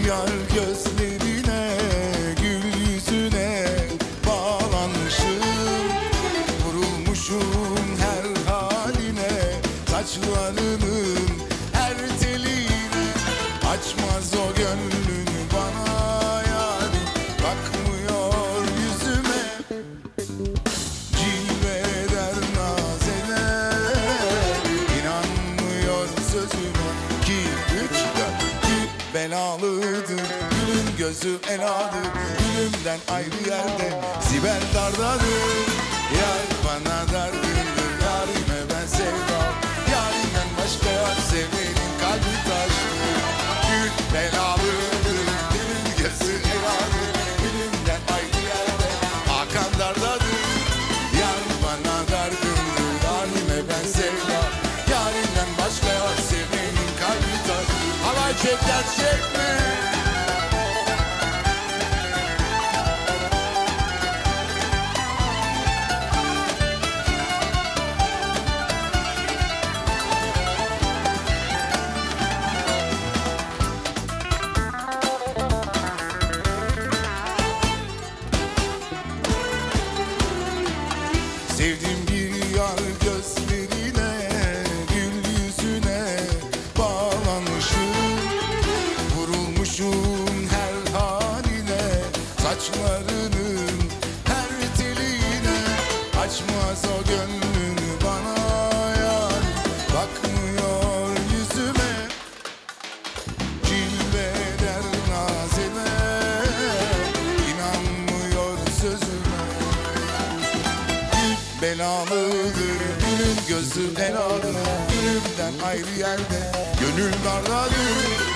yar gözlerine, gül yüzüne bağlanmışım. Vurulmuşum her haline, saçlarının her teline. Açmaz o gönlünü bana yar, bakmıyor yüzüme. Cilveder naz eder, inanmıyor sözüme. 2, 3, 4 gül belalıdır, gülün gözü eladır. Gülümden ayrı yerde Sibel dardadır. Yar bana dargındır, yarime ben sevdam. Yarimden başka yar sevmenin kalbi taştır. Gül belalıdır, gülün gözü eladır. Gülümden ayrı yerde Hakan dardadır. Yar bana dargındır, yarime ben sevdam. Yarimden başka yar sevmenin kalbi taştır. Halay çek gerçekme. Sevdim bir yar gözlerine, gül yüzüne bağlanmışım. Vurulmuşum her haline, saçlarının her teline. Açmaz o gönlünü bana yar, bakmıyor yüzüme. Cilveder naz eder, inanmıyor sözüme. Belalıdır, gülün gözü eladır. Gülümden ayrı yerde gönül dardadır.